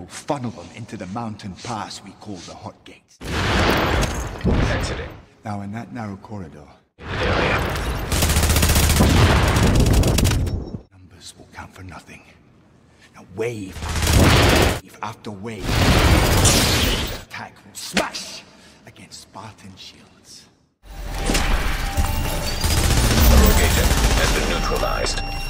will funnel them into the mountain pass we call the Hot Gates. Exiting. Now in that narrow corridor, Area. numbers will count for nothing. Now wave after wave, the attack will smash against Spartan shields. Rogue agent has been neutralized.